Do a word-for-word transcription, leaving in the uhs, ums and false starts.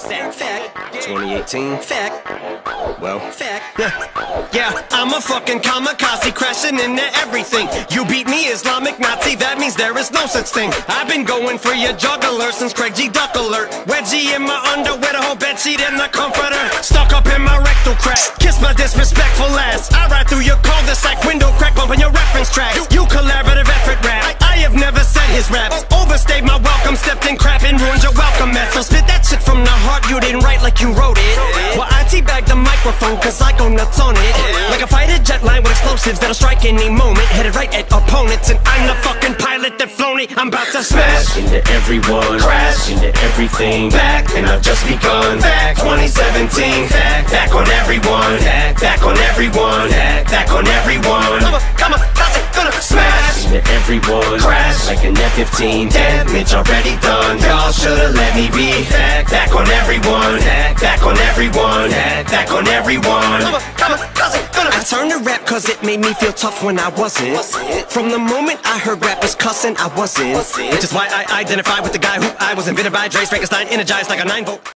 that fact? twenty eighteen fact. Well, fact. Yeah, I'm a fucking kamikaze, crashing into everything. You beat me, Islamic Nazi, that means there is no such thing. I've been going for your juggler since Craig G. Duck alert. Wedgie in my underwear, the whole bedsheet in the comforter. Stuck up in my rectal crack, kiss my disrespectful ass. I ride through your cul-de-sac, window crack, bumping your reference tracks. You collaborative effort rap, I, I have never said his raps. Overstayed my welcome, stepped in crap and ruined your welcome mat. So spit that shit from the heart, you didn't write like you wrote it. Well, I teabag the microphone cause I go nuts on it. Like a fighter jet line with explosives that'll strike any moment. Headed right at opponents and I'm the fucking pilot that flown it. I'm about to smash into everyone, crash into everything. Back, and I've just begun. Back, twenty seventeen. Back, back on everyone. Back, back on everyone. Back, back on everyone. I'm a, I'm a, gonna smash into everyone, crash like an F fifteen. Damage already done. Y'all should've let me be. Back, back on everyone. Back, back on everyone. Back, back on everyone. I'm a, I'm a, gonna I turned to rap cause it made me feel tough when I wasn't. From the moment I heard rappers cussing, I wasn't. Which is why I identify with the guy who I was invented by. Dre Frankenstein, energized like a nine volt.